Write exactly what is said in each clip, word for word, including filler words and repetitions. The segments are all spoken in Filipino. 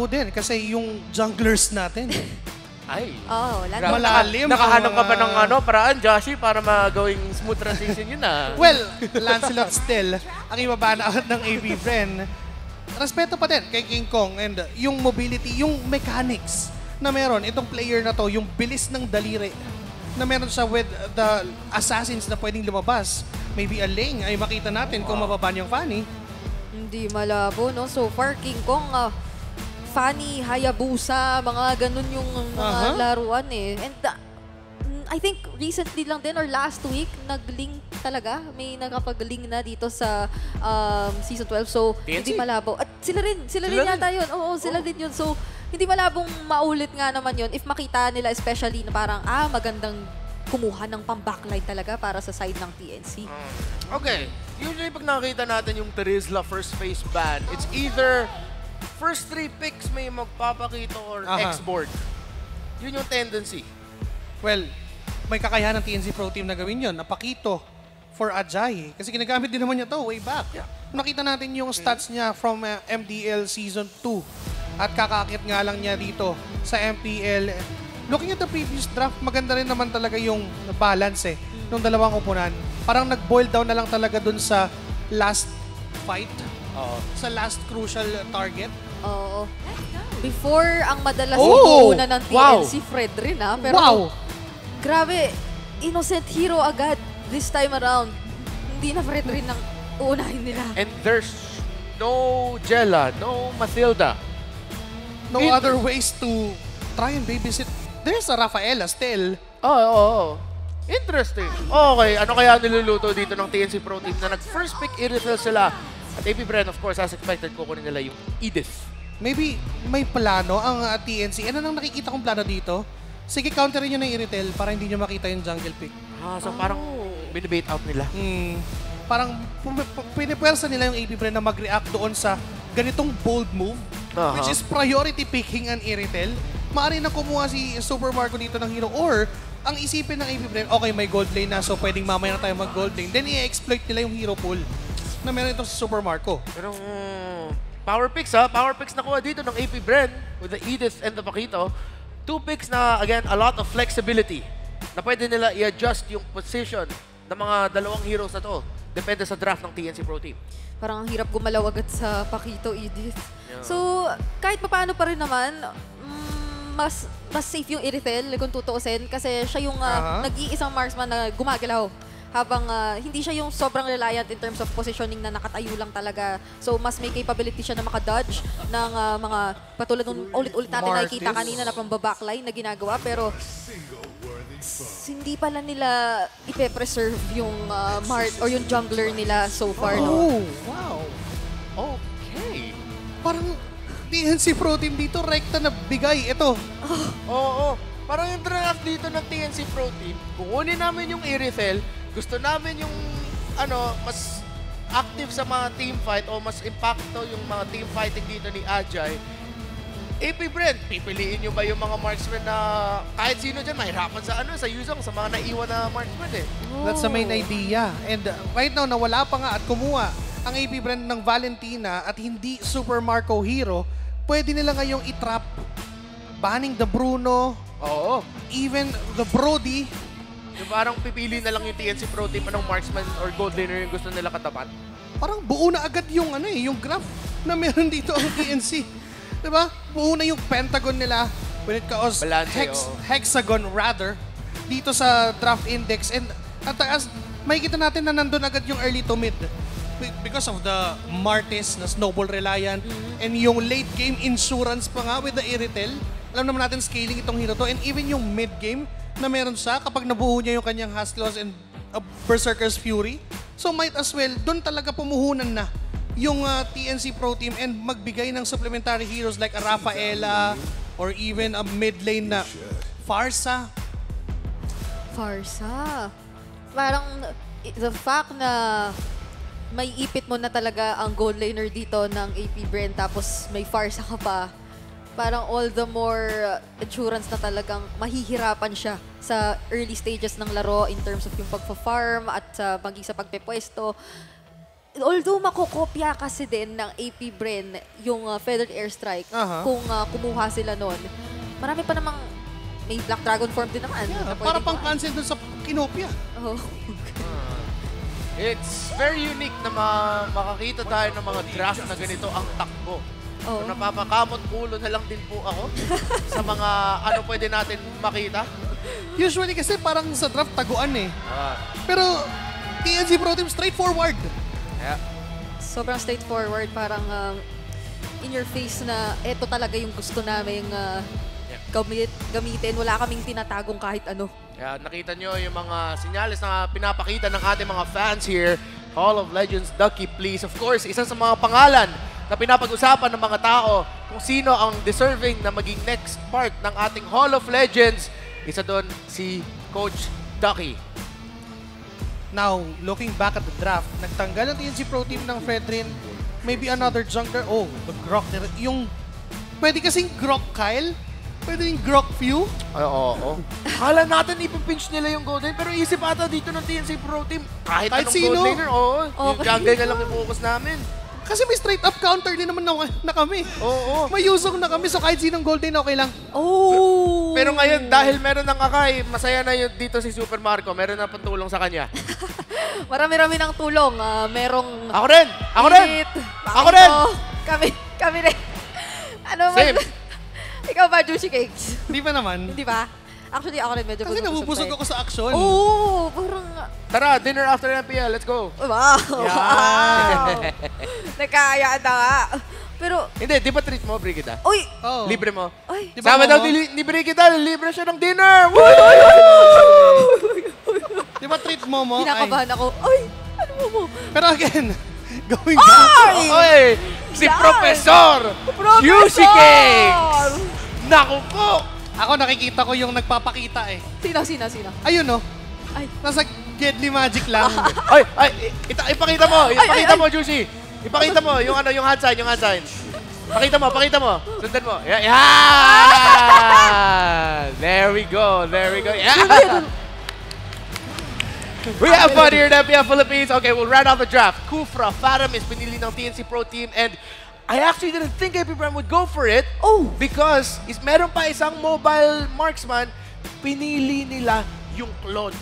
malabo din kasi yung junglers natin. Ay. Oh, wala Grabe. Malalim. Nakahanap ang, ka ba ng ah, ano, paraan, Joshi, para magawing smooth transition yun ah. Well, Lancelot still, ang ibaba na ng A P friend. Respeto pa din kay King Kong and yung mobility, yung mechanics na meron. Itong player na to, yung bilis ng daliri na meron siya with the assassins na pwedeng lumabas. Maybe a Ling ay makita natin kung mababan yung Fanny. Hindi malabo, no? So far, King Kong, uh, Fanny, Hayabusa, mga ganun yung mga Uh-huh. laruan eh. And uh, I think recently lang din or last week, nag-link talaga. May nakapag-link na dito sa um, Season twelve. So, T N C? hindi malabo. At sila rin. Sila, Sila rin rin. yata yun. Oo, sila Oo. din yun. So, hindi malabong maulit nga naman yun if makita nila especially na parang, ah, magandang kumuha ng pang-backline talaga para sa side ng T N C. Okay. Usually pag nakakita natin yung Terizla first phase ban, it's either first three picks may magpapakita or Aha. X-board. Yun yung tendency. Well, may kakayahan ng T N C Pro Team na gawin yun. Napakito for Ajay. Kasi ginagamit din naman niya to way back. Yeah. Nakita natin yung stats niya from uh, M D L Season two. At kakakit nga lang niya dito sa M P L. Looking at the previous draft, maganda rin naman talaga yung balance eh. Nung dalawang upunan. Parang nag-boil down na lang talaga dun sa last fight. Oo. Sa last crucial target. Oo. Before, ang madalas Oh! inuuna ng T N Wow! C, Fred rin ha. Pero Wow! grabe, innocent hero agad this time around. Hindi na Fred rin ang uunahin nila. And there's no Jella, no Mathilda. No It- other ways to try and babysit. There's a Rafaela still. Oo, oo, oo. Interesting. Okay, ano kaya niluluto dito ng T N C Pro Team na nag-first pick Irithel sila? At A P Bren, of course, as expected, kukunin nila yung Edith. Maybe may plano ang uh, T N C. Ano nang nakikita kong plano dito? Sige, counterin nyo na yung Irithel para hindi nyo makita yung jungle pick. Ah, so parang binibait out nila. Hmm. Parang pum- pu- pinipwersa nila yung A P Bren na mag-react doon sa ganitong bold move, Aha. which is priority picking an Irithel. Maari na kumuha si Super Marco dito ng hero or ang isipin ng A P Bren, okay, may gold lane na so pwedeng mamaya na tayo mag-gold lane. Then i-exploit nila yung hero pool na meron itong si Super Marco. Pero mm, power picks ha, power picks nakuha dito ng A P Bren with the Edith and the Paquito. Two picks na, again, a lot of flexibility na pwede nila i-adjust yung position ng mga dalawang heroes na to. Depende sa draft ng T N C Pro Team. Parang ang hirap gumalaw agad sa Paquito, Edith. Yeah. So, kahit papaano pa rin naman, mm, mas mas safe yung Irithel kung tutuusin kasi siya yung uh, Aha. nag-iisang marksman na gumagalaw. Habang uh, hindi siya yung sobrang reliant in terms of positioning na nakatayo lang talaga. So, mas may capability siya na makadodge ng uh, mga patulad ng ulit-ulit natin Martis. nakikita kanina na pang backline na ginagawa. Pero s- hindi pala nila ipe-preserve yung uh, Mart or yung jungler nila so far. No? Oh, wow. Okay. Parang T N C Pro Team dito, rekta na bigay. Ito. Oo, parang yung draft dito ng T N C Pro Team, kukunin namin yung Irithel, gusto namin yung ano, mas active sa mga team fight o mas impacto yung mga team fighting dito ni Ajay. A P Brent, pipiliin nyo ba yung mga marksman na kahit sino dyan mahirapan sa ano, sa Yuzong, sa mga naiwan na marksman eh? That's the main idea. And uh, right now, nawala pa nga at kumuha ang A P Brand ng Valentina at hindi Super Marco hero, pwede nila ngayong itrap. Banning the Bruno, Oo. even the Brody. Yung parang pipili na lang yung T N C Pro Team anong marksman or gold laner yung gusto nila katapat. Parang buo na agad yung ano eh, yung graph na meron dito ang T N C. Diba? Buo na yung pentagon nila when it comes Balance, hex, oo. hexagon rather dito sa draft index. And at taas, makikita natin na nandun agad yung early to mid Be- because of the Martis na snowball reliant and yung late game insurance pa nga with the Irithel. Alam naman natin scaling itong hero to and even yung mid game na meron siya kapag nabuo niya yung kanyang Hustlos and uh, Berserker's Fury. So might as well, doon talaga pumuhunan na yung uh, T N C Pro Team and magbigay ng supplementary heroes like a Rafaela or even a mid lane na Farsa. Farsa. Parang i- the fact na may ipit mo na talaga ang gold laner dito ng A P Brent tapos may Farsa ka pa, parang all the more uh, assurance na talagang mahihirapan siya sa early stages ng laro in terms of yung pagpa-farm at sa maging sa pagpepwesto. although makokopya kasi din ng A P Bren yung uh, Feathered Airstrike, Aha. kung uh, kumuha sila nun, marami pa namang may Black Dragon form din naman. Yeah, na para pwedeng pang kuhaan. cancel dun sa kinopia. Oh. It's very unique na ma- makakita tayo ng mga draft na ganito ang takbo. Oh. So, napapakamot ulo na lang din po ako sa mga ano pwede natin makita. Usually kasi parang sa draft taguan eh. Ah, Pero T N C Pro Team straightforward. yeah. Sobrang straightforward, parang um, in your face na eto talaga yung gusto namin uh, Yeah. gamit, gamitin. Wala kaming tinatagong kahit ano. Kaya nakita nyo yung mga senyales na pinapakita ng ating mga fans here. Hall of Legends, Ducky, please. Of course, isa sa mga pangalan na pinapag-usapan ng mga tao kung sino ang deserving na maging next part ng ating Hall of Legends. Isa doon si Coach Ducky. Now, looking back at the draft, nagtanggal ang T N C Pro Team ng Fredrin. Maybe another jungler. Oh, the Grok. Yung, pwede kasing Grok Kyle. Pwede yung Grok Few. Ay, oo, oo. Kala natin ipipinch nila yung Golden, pero isip ata dito ng T N C Pro Team. Kahit, Kahit anong sino. Gold laner, oo. Yung Okay. jungle na lang yung focus namin. Kasi may straight up counter din naman na, na kami. Oo, oo. May usok na kami, so kahit sinong golden okay lang. Oh! Pero ngayon, dahil meron ng Akai, masaya na yun dito si Super Marco. Meron na pantulong sa kanya. Marami-rami ng tulong. Ah, merong... Ako rin! Ako rin! Init, Ako Bakito, rin! Kami, kami rin. Ano ba? Same. Ikaw ba, Juicy Cakes? Di ba naman? Hindi ba? Actually, ako rin medyo Kasi nabubusog ako sa action. Oo, parang... Tara, dinner after M P L. Let's go. Wow! Yan. Wow! Nagkaya na nga. Pero, Hindi, di ba treat mo, Brigida? uy! Oh. Libre mo. Uy! Di ba, Sabi daw Momo? ni, ni Brigida, libre siya ng dinner! Woo! Di ba treat mo mo? Ay. Kinakabahan ako. Uy! Ano mo mo? Pero again, going back. Ay! Oy! Si Yan! Professor! Professor! Juicy Cakes! Naku po! Ako nakikita ko yung nagpapakita eh. Sino, sino, sino? Ayun no, Ay, nasa Deadly Magic lang. Ay, ay, ita, ipakita mo, Ay, ipakita ay, mo, Juicy. Ipakita mo, yung ano, yung hand sign, yung hand sign. Pakita mo, pakita mo. Sundan mo. Yeah, yeah! There we go, there we go. Yeah! We have fun here in F P L Philippines. Okay, we'll round off the draft. Kufra, Faram is pinili ng T N C Pro Team, and I actually didn't think A P Bram would go for it. Oh! Because is meron pa isang mobile marksman, pinili nila yung Claude.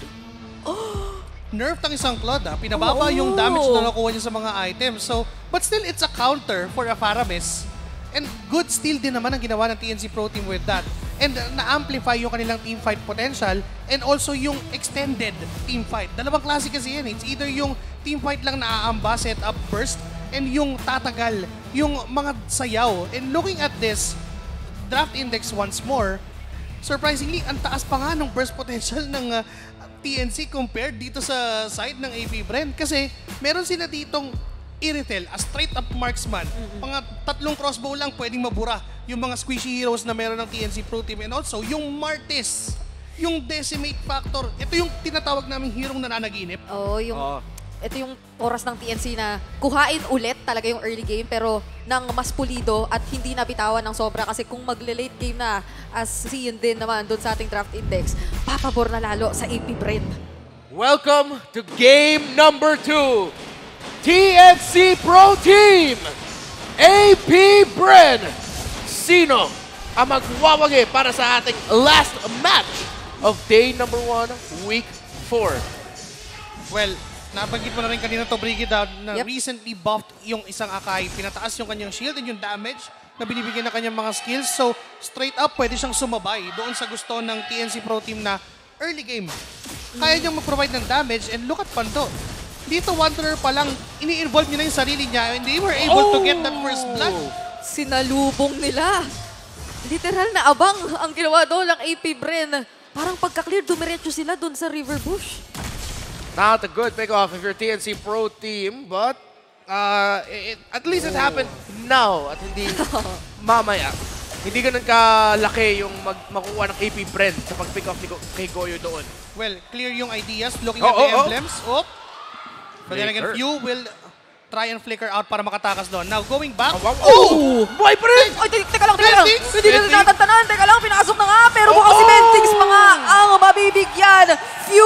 Nerf ang isang Claude ah. Pinababa Oo. yung damage na nakuha niya sa mga items. So, but still, it's a counter for a Faramis. And good steal din naman ang ginawa ng T N C Pro Team with that. And uh, na-amplify yung kanilang team fight potential and also yung extended team fight. Dalawang klase kasi yan. It's either yung team fight lang na-aamba, set up first, and yung tatagal, yung mga sayaw. And looking at this, draft index once more, surprisingly, ang taas pa nga ng burst potential ng uh, T N C compared dito sa side ng A P Bren. Kasi meron sila ditong Irithel, a straight-up marksman. Mga tatlong crossbow lang pwedeng mabura yung mga squishy heroes na meron ng T N C Pro Team. And also, yung Martis, yung Decimate Factor. Ito yung tinatawag naming hero na nananaginip. Oo, yung... Oo. Ito yung oras ng T N C na kuhain ulit talaga yung early game pero nang mas pulido at hindi nabitawan ng sobra kasi kung magle-late game na as seen din naman doon sa ating draft index, papabor na lalo sa A P Bren. Welcome to game number two. T N C Pro Team, A P Bren. Sino ang magwawagi para sa ating last match of day number one, week four? Well, nabanggit mo na rin kanina to, Brigida, na Yep. recently buffed yung isang Akai. Pinataas yung kanyang shield and yung damage na binibigyan ng kanyang mga skills. So, straight up, pwede siyang sumabay doon sa gusto ng T N C Pro Team na early game. Kaya niyang mag-provide ng damage and look at Pando. Dito, Wanderer pa lang, ini-involve niya na yung sarili niya and they were able to get that first blood. Sinalubong nila. Literal na abang ang ginawa doon ng A P Bren. Parang pagka-clear, dumiretso sila doon sa River Bush. Not a good pick-off if you're T N C Pro Team, but uh, it, at least it happened now at hindi mamaya. Hindi ganun kalaki yung mag makuha ng A P Bren sa pag-pick off ni Go kay Goyo doon. Well, clear yung ideas, looking Oh, at the oh, oh. emblems. Oh. But then again, Flicker. Few will try and flicker out para makatakas doon. Now, going back. Oh! Wow. Oh! Buhay pa rin! Ay, te- teka lang, teka lang. Mentix! Hindi na Mentix! natatantanan. Teka lang, pinasok na nga. Pero Oh, mukhang si oh! Mentix pa nga ang mabibigyan. Few still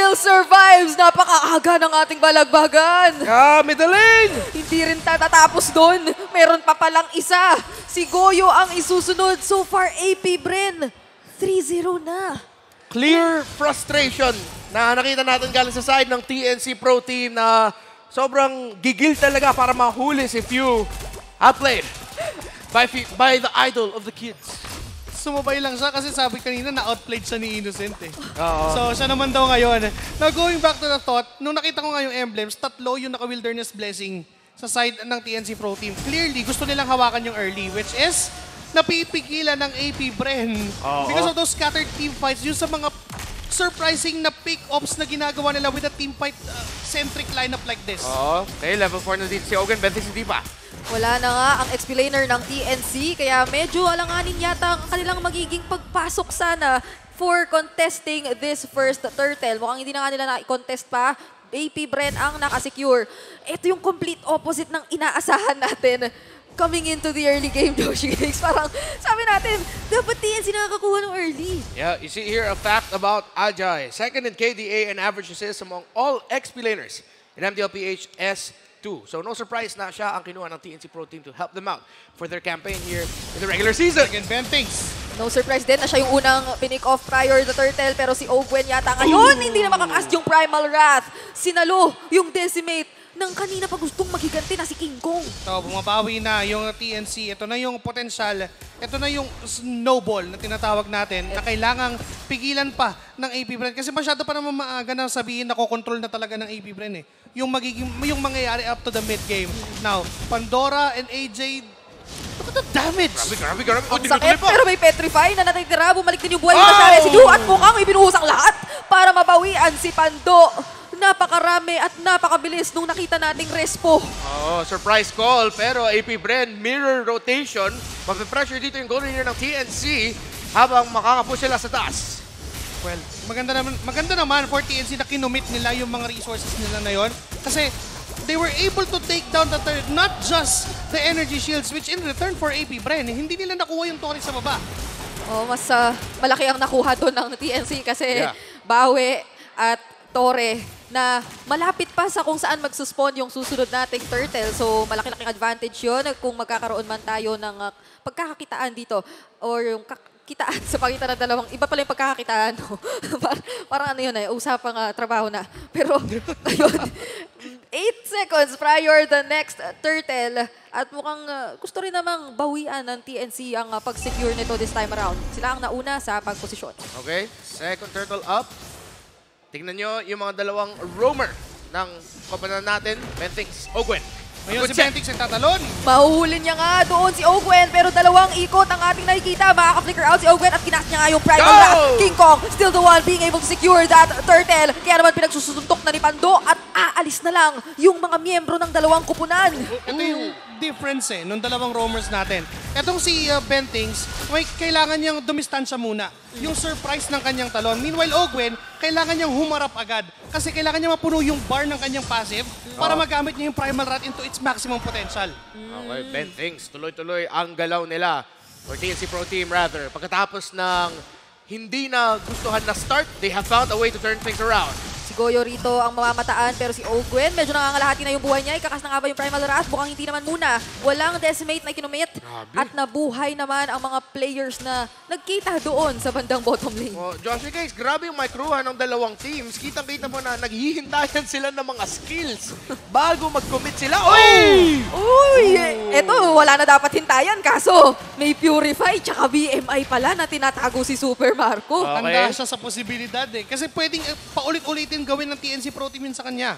still survives. Napakaaga ng ating balagbagan. Ah, middle lane! Hindi rin tatatapos doon. Meron pa palang isa. Si Goyo ang isusunod. So far, A P Bren, three zero na. Clear frustration na nakita natin galing sa side ng T N C Pro Team na sobrang gigil talaga para mahuli si Few. Outplayed by, by the idol of the kids. Sumabay lang siya kasi sabi kanina na-outplayed siya ni Innocent eh. Oo. So siya naman daw ngayon. Now going back to the thought, nung nakita ko nga yung emblems, tatlo yung naka-Wilderness Blessing sa side ng T N C Pro Team. Clearly, gusto nilang hawakan yung early, which is napipigilan ng A P Bren. Oo. Because of those scattered team fights, yung sa mga surprising na pick-ups na ginagawa nila with a team fight-centric lineup like this. Oo. Okay, level four na dito si Ogen. Bentis hindi pa. Wala na nga ang explainer ng T N C, kaya medyo alanganin yata ang kanilang magiging pagpasok sana for contesting this first turtle. Mukhang hindi na nga nila na-contest pa. A P Bren ang nakasecure. Ito yung complete opposite ng inaasahan natin coming into the early game, Joshi Cakes. Parang sabi natin, dapat T N C nakakakuha ng early. Yeah, you see here a fact about Ajay. Second in K D A and average assists among all X P laners in M D L P H S two. So no surprise na siya ang kinuha ng T N C Pro Team to help them out for their campaign here in the regular season. Again, Bentings. No surprise din na siya yung unang pinick off prior the turtle, pero si Ogwen yata ngayon hindi na makakast yung Primal Wrath. Sinalo yung Decimate ng kanina pa gustong maghiganti na si King Kong. So, bumabawi na yung T N C. Ito na yung potential. Ito na yung snowball na tinatawag natin na kailangang pigilan pa ng A P Bren. Kasi masyado pa naman maaga na sabihin na kokontrol na talaga ng A P Bren eh. Yung, magiging, yung mangyayari up to the mid-game. Now, Pandora and A J, look at the damage! Grabe, grabe, grabe. Oh, Ang sakit, tinutuloy pa. pero may Petrify na natitira. Bumalik din yung buhay Oh! ni Masari si Du at mukhang ibinuhos ang lahat para mabawian si Pando. Napakarami at napakabilis nung nakita nating respo. Oh, surprise call. Pero A P Bren, mirror rotation. Mape-pressure dito yung goal leader ng T N C habang makakapush sila sa taas. Well, maganda naman, maganda naman for T N C na kinumit nila yung mga resources nila na yon. Kasi they were able to take down the third, not just the energy shields, which in return for A P Bren, hindi nila nakuha yung Torre sa baba. Oh, mas ah, malaki ang nakuha doon ng T N C kasi Yeah. Bawe at Torre na malapit pa sa kung saan magsuspawn yung susunod nating turtle. So, malaki-laking advantage yun kung magkakaroon man tayo ng uh, pagkakakitaan dito or yung kitaan sa pagitan ng dalawang, iba pala yung pagkakakitaan. No? parang, parang ano yun eh, usapang uh, trabaho na. Pero, ayun, eight seconds prior the next uh, turtle at mukhang uh, gusto rin namang bawian ng T N C ang uh, pag-secure nito this time around. Sila ang nauna sa pagposisyon. Okay, second turtle up. Tingnan nyo yung mga dalawang roamer ng kompanan natin. Bentings, Ogwen. Ngayon Good si check. Bentings ay tatalon. Mahuhuli niya nga doon si Ogwen, pero dalawang ikot ang ating nakikita. Makaka-flicker out si Ogwen at kinas niya nga yung Primal Go! Wrath. King Kong still the one being able to secure that turtle. Kaya naman pinagsusuntok na ni Pando at aalis na lang yung mga miyembro ng dalawang kupunan. Ito yung difference eh, nung dalawang roamers natin. Etong si uh, Bentings, may kailangan niyang dumistansya muna. Yung surprise ng kanyang talon. Meanwhile, Ogwen, kailangan niyang humarap agad. Kasi kailangan niya mapuno yung bar ng kanyang passive para magamit niya yung Primal Wrath into its maximum potential. Okay, Bentings. Tuloy-tuloy ang galaw nila. Or T N C Pro Team rather. Pagkatapos ng hindi na gustuhan na start, they have found a way to turn things around. Si Goyo rito ang mamamataan, pero si Ogwen, medyo nangangalahati na yung buhay niya. Ikakas na nga ba yung Primal Wrath? Mukhang hindi naman muna. Walang Decimate na kinumit. Grabe. At nabuhay naman ang mga players na nagkita doon sa bandang bottom lane. Oh, Josh guys, grabe yung microhan ng dalawang teams. Kitang-kita mo na naghihintayan sila ng mga skills bago mag-commit sila. Oy! Uy! Eto, wala na dapat hintayan. Kaso, may Purify tsaka B M I pala na tinatago si Super Marco. Okay. Handa siya sa posibilidad eh. Kasi pwedeng uh, paulit-ulitin gawin ng T N C Pro Team yun sa kanya.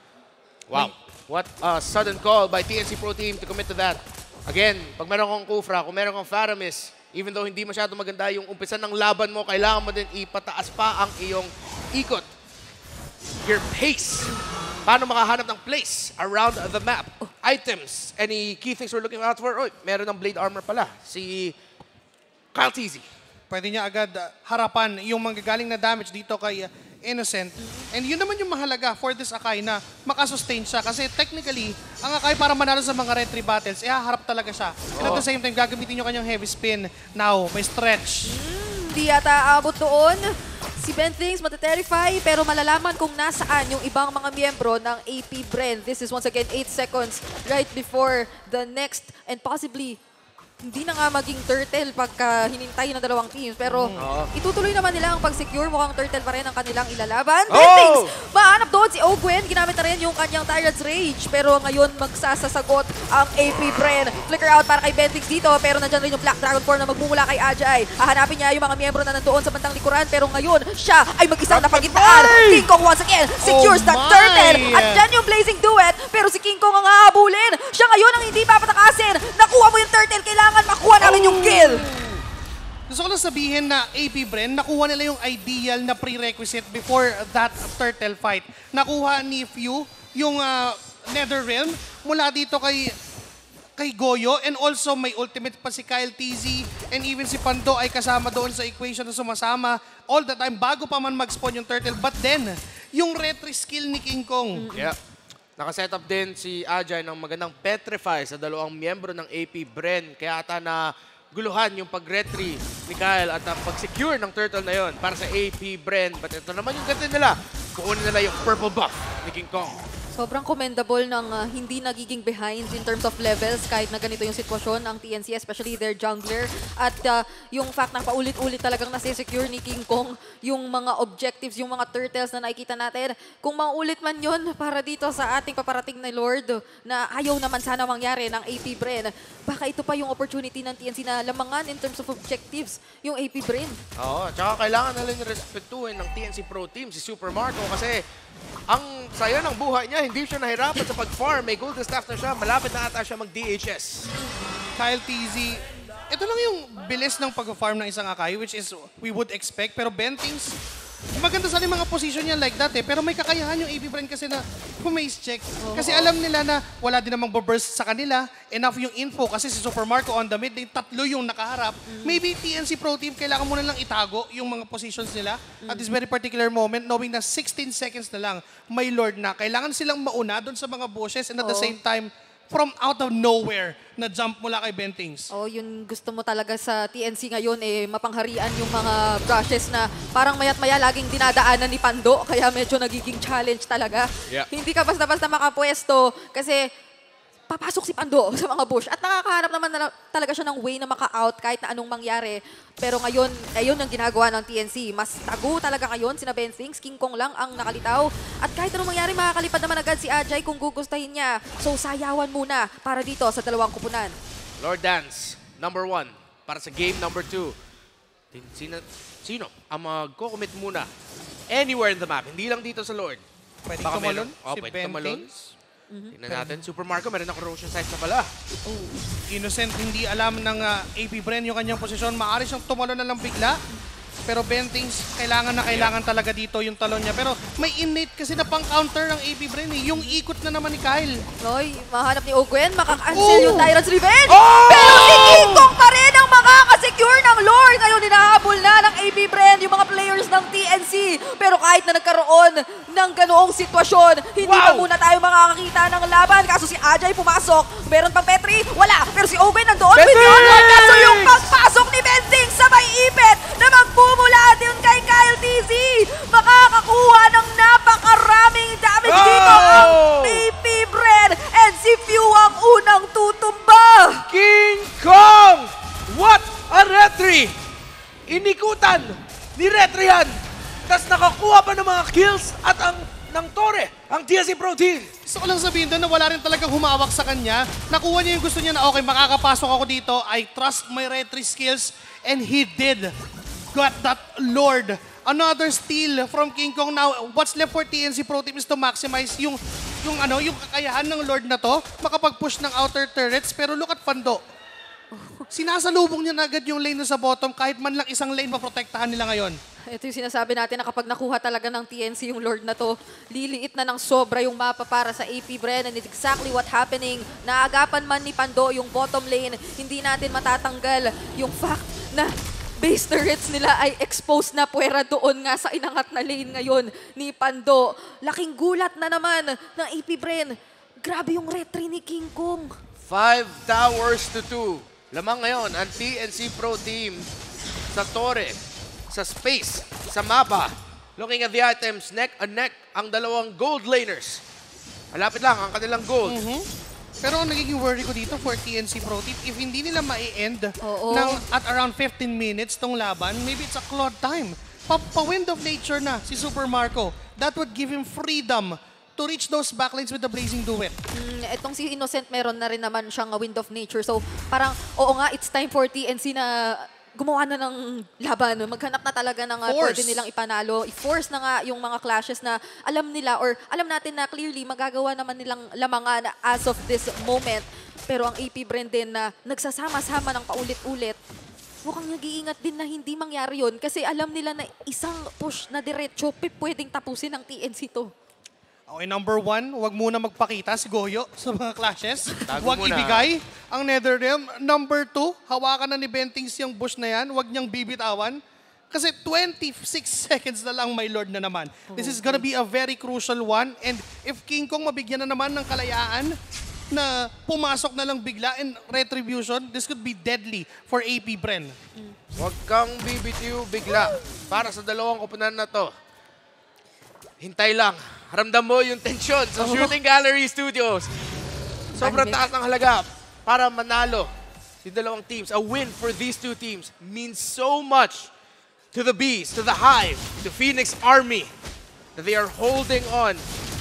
Wow. What a sudden call by T N C Pro Team to commit to that. Again, pag meron kang Kufra, kung meron kang Faramis, even though hindi masyado maganda yung umpisa ng laban mo, kailangan mo din ipataas pa ang iyong ikot. Your pace. Paano makahanap ng place around the map? Items. Any key things we're looking out for? Oy, meron ng blade armor pala. Si Kyle Teasy. Pwede niya agad uh, harapan yung manggagaling na damage dito kay uh, Innocent. And yun naman yung mahalaga for this Akai na makasustain siya. Kasi technically, ang Akai para manalo sa mga red tree battles, eh haharap talaga siya. And at the same time, gagamitin yung kanyang heavy spin. Now, may stretch. Hindi yata abot doon Si Ben Things mataterify pero malalaman kung nasaan yung ibang mga miyembro ng A P Bren. This is once again eight seconds right before the next and possibly hindi na nga maging turtle pagka hinintay ng dalawang teams. Pero Mm. itutuloy naman nila ang pag-secure. Mukhang turtle pa rin ang kanilang ilalaban. Oh! Ben Things, mahanap doon si Ogwen. Ginamit na rin yung kanyang Tyrant's Rage. Pero ngayon magsasasagot ang A P Bren. Flicker out para kay Ben Things dito. Pero nandyan rin yung Black Dragon Form na magmumula kay Ajay. Hahanapin niya yung mga miyembro na nandoon sa bandang likuran. Pero ngayon, siya ay mag-isang napagitnaan. King Kong once again secures Oh the my! turtle. At dyan yung Blazing Duet. Pero si King Kong ang hahabulin. Siya ngayon ang hindi papatakasin. Nakuha mo yung turtle. Kailangan makuha namin yung kill. Gusto ko lang sabihin na A P Bren, nakuha nila yung ideal na prerequisite before that turtle fight. Nakuha ni Few yung uh, Nether Realm mula dito kay kay Goyo, and also may ultimate pa si Kyle T Z, and even si Pando ay kasama doon sa equation na sumasama all the time bago pa man mag-spawn yung turtle. But then, yung retry skill ni King Kong. Yeah. Nakaset up din si Ajay ng magandang petrify sa dalawang miyembro ng A P Bren. Kaya ata na guluhan yung pag-retry ni Kyle at ang pag-secure ng turtle na yon para sa A P Bren. But ito naman yung ganti nila. Kukunin nila yung purple buff ni King Kong. Sobrang commendable ng uh, hindi nagiging behind in terms of levels kahit na ganito yung sitwasyon ng T N C, especially their jungler. At uh, yung fact na paulit-ulit talagang nasi-secure ni King Kong yung mga objectives, yung mga turtles na nakikita natin. Kung maulit man yun para dito sa ating paparating na Lord na ayaw naman sana mangyari ng A P Bren, baka ito pa yung opportunity ng T N C na lamangan in terms of objectives yung A P Bren. Oo, tsaka kailangan na rin respetuhin ng T N C Pro Team si Super Marco kasi ang saya ng buhay niya, hindi siya nahirapan sa pag-farm. May golden staff na siya, malapit na ata siya mag-D H S. Kyle T Z, ito lang yung bilis ng pag-farm ng isang Akai, which is we would expect. Pero Ben Things, maganda sa mga position niya like that eh. Pero may kakayahan yung A P Bren kasi na pumace check. Kasi alam nila na wala din namang burst sa kanila. Enough yung info kasi si Super Marco on the mid lane, tatlo yung nakaharap. Maybe T N C Pro Team, kailangan mo na lang itago yung mga positions nila at this very particular moment, knowing na sixteen seconds na lang, may Lord na. Kailangan silang mauna doon sa mga bushes and at the Oo. same time, from out of nowhere, na jump mula kay Ben Things. Oh, yun gusto mo talaga sa T N C ngayon eh mapangharian yung mga brushes na parang mayat maya laging dinadaanan ni Pando kaya medyo nagiging challenge talaga. Yeah. Hindi ka basta-basta makapwesto kasi papasok si Pando sa mga bush at nakakahanap naman na, talaga siya ng way na maka-out kahit na anong mangyari. Pero ngayon, ayun ang ginagawa ng T N C. Mas tago talaga ngayon sina Ben Things. King Kong lang ang nakalitaw. At kahit anong mangyari, makakalipad naman agad si Ajay kung gugustahin niya. So sayawan muna para dito sa dalawang kupunan. Lord Dance, number one. Para sa game number two. Sino, sino ang magko-commit muna? Anywhere in the map, hindi lang dito sa Lord. Pwede Baka tumalon meron- oh, si pwede Ben tumalon. Things. Tingnan natin. Super Marco, meron na corrosion size na pala. Innocent, hindi alam ng uh, A P Bren yung kanyang posisyon. Maaari siyang tumalon na lang bigla. Pero Ben Things, kailangan na kailangan talaga dito yung talon niya. Pero may innate kasi na pang-counter ng A P Bren eh. Yung ikot na naman ni Kyle. Hoy, mahanap ni Ogwen, makakancel Oh! yung Tyrant's Revenge. Oh! Pero si King Kong pa rin ang makakasecure ng Lord. Ngayon, hinahabol na ng A P Bren yung mga players ng T N C. Pero kahit na nagkaroon ng ganoong sitwasyon, hindi Wow! pa muna tayo makakakita ng laban. Kaso si Ajay pumasok. Meron pang Petri? Wala. Pero si Ogwen nandoon with the Bentings! onward. Kaso yung pagpasok ni Bentings sa may ipit na magmumula din kay Kyle T Z. Makakakuha ng napakaraming damage Oh! dito ang A P Bren. And si Few ang unang tutumba. King Kong! What a retry! Inikutan ni Retrihan. Tapos nakakuha pa ng mga kills at ang ng Torre, ang T N C Pro Team. Gusto ko lang sabihin doon na wala rin talagang humawak sa kanya. Nakuha niya yung gusto niya na okay, makakapasok ako dito. I trust my retry skills. And he did. Got that Lord. Another steal from King Kong. Now, what's left for T N C Pro Team is to maximize yung yung ano, yung kakayahan ng Lord na to, makapag-push ng outer turrets. Pero look at Pando. Sinasalubong niya na agad yung lane na sa bottom kahit man lang isang lane maprotektahan nila ngayon. Ito yung sinasabi natin na kapag nakuha talaga ng T N C yung Lord na to, liliit na ng sobra yung mapa para sa A P Bren and it's exactly what happening. Naagapan man ni Pando yung bottom lane, hindi natin matatanggal yung fact na base turrets nila ay exposed na puwera doon nga sa inangat na lane ngayon ni Pando. Laking gulat na naman ng A P Bren. Grabe yung retry ni King Kong. Five towers to two. Lamang ngayon ang T N C Pro Team sa Torre. sa space, sa mapa. Looking at the items, neck and neck ang dalawang gold laners. Malapit lang ang kanilang gold. Mhm. Pero ang nagiging worry ko dito for T N C Pro Team, if hindi nila mai-end Oo. ng at around fifteen minutes tong laban, maybe it's a Claude time. Pa, pa Wind of Nature na si Super Marco. That would give him freedom to reach those backlines with the Blazing Duet. Mm, etong si Innocent meron na rin naman siyang uh, Wind of Nature. So parang, oo nga, it's time for T N C na gumawa na ng laban. Maghanap na talaga ng uh, Force. pwede nilang ipanalo. I-force na nga yung mga clashes na alam nila or alam natin na clearly magagawa naman nilang lamangan as of this moment. Pero ang A P Bren din na nagsasama-sama ng paulit-ulit, mukhang nag-iingat din na hindi mangyari yun kasi alam nila na isang push na diretso pwedeng tapusin ng T N C to. Okay, number one, wag muna magpakita si Goyo sa mga clashes. Tago Wag muna. ibigay ang Netherrealm. Number two, hawakan na ni Bentings yung bush na yan. Wag niyang bibitawan. Kasi twenty-six seconds na lang, my lord na naman. This is gonna be a very crucial one. And if King Kong mabigyan na naman ng kalayaan na pumasok na lang bigla in retribution, this could be deadly for A P Bren. Huwag kang bibitiw bigla para sa dalawang koponan na to. Hintay lang. Ramdam mo yung tensyon sa Shooting Gallery Studios. Sobrang Anime. taas ng halaga para manalo si dalawang teams. A win for these two teams means so much to the Bees, to the Hive, to Phoenix Army that they are holding on.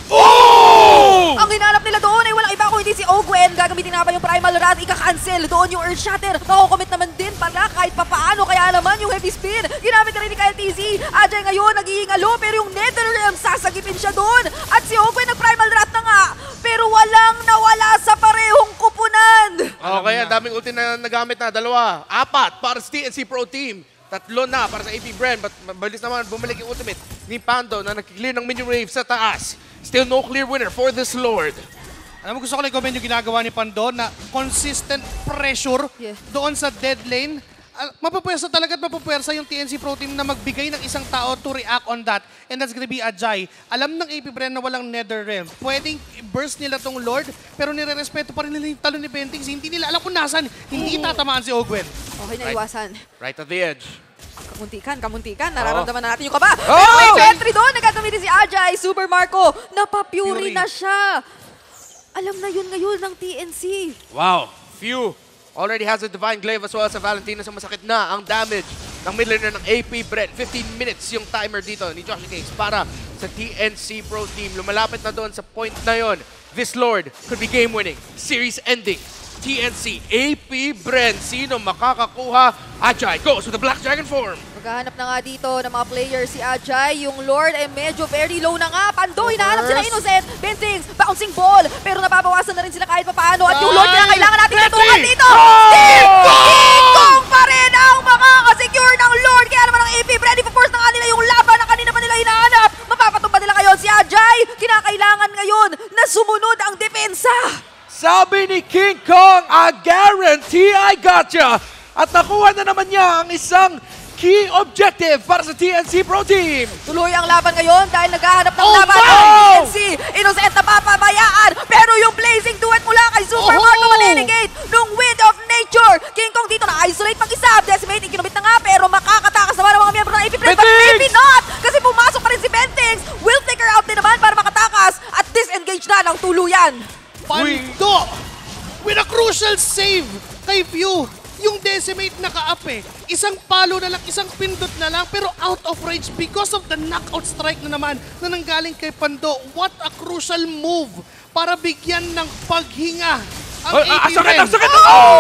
Oh! Ang hinanap nila doon ay walang iba kung hindi si Ogwen. Gagamitin nga ba yung Primal Wrath, ika-cancel. Doon yung Earth Shatter. Makukomit naman din pala kahit papaano. Kaya naman yung Heavy Spin. Ginamit na rin ni Kyle T Z. Ajay ngayon nag-iingalo pero yung Netherrealm sasagipin siya doon. At si Ogwen nag-Primal Wrath na nga. Pero walang nawala sa parehong kupunan. Okay, ang daming ulti na nagamit na. Dalawa, apat para sa T N C Pro Team. Tatlo na para sa A P Bren. But mabilis naman bumalik yung ultimate ni Pando na nag-clear ng minion wave sa taas. Still no clear winner for this Lord. Alam mo, gusto ko lang comment yung ginagawa ni Pando na consistent pressure Yeah. doon sa dead lane. Uh, mapapwersa talaga at mapapwersa yung T N C Pro Team na magbigay ng isang tao to react on that. And that's gonna be Ajay. Alam ng A P Bren na walang Netherrealm. Pwedeng burst nila tong Lord, pero nire-respeto pa rin nila yung talo ni Bentings. Hindi nila alam kung nasan. Hindi tatamaan si Ogwen. Okay na iwasan. Right at the edge. Kamuntikan, kamuntikan. Nararamdaman na natin yung kaba. Oh! Pero may sentry doon. Nagagamitin si Ajay. Super Marco. Napapury Fury. na siya. Alam na yun ngayon ng T N C. Wow. Few already has a Divine Glaive as well sa Valentina. So masakit na ang damage ng mid laner ng A P Bren. fifteen minutes yung timer dito ni Josh Case para sa T N C Pro Team. Lumalapit na doon sa point na yon. This Lord could be game winning. Series ending. T N C, A P Bren. Sino makakakuha? Ajay goes with the Black Dragon form. Maghahanap na nga dito ng mga players si Ajay. Yung Lord ay medyo very low na nga. Pando, hinahanap sila Innocent. Bentings, bouncing ball. Pero nababawasan na rin sila kahit papaano. At yung Lord na kailangan natin tutukan dito. Steve King Kong pa rin ang makakasecure ng Lord. Kaya naman ang A P Bren, ipa-force na nga nila yung laban na kanina pa nila hinahanap. Mapapatumba nila ngayon si Ajay. Kinakailangan ngayon na sumunod ang depensa. Sabi ni King Kong, I guarantee I gotcha. At nakuha na naman niya ang isang key objective para sa T N C Pro Team. Tuloy ang laban ngayon dahil naghahanap ng Oh, laban no! ang T N C. Innocent na papabayaan. Pero yung Blazing Duet mula kay Super Oh! Marco maninigate nung Wind of Nature. King Kong dito na-isolate mag-isa. Decimate, ikinumit na nga pero makakatakas naman ang mga miyembro ng A P Bren. But Bentings! maybe not! Kasi pumasok pa rin si Bentings. Will take her out din naman para makatakas at disengage na ng tuluyan. Pando! With a crucial save kay Pew. Yung Decimate naka-up eh. Isang palo na lang, isang pindot na lang, pero out of range because of the knockout strike na naman na nanggaling kay Pando. What a crucial move para bigyan ng paghinga ang Oh, A ah, P sakit, Bren. ang sakit!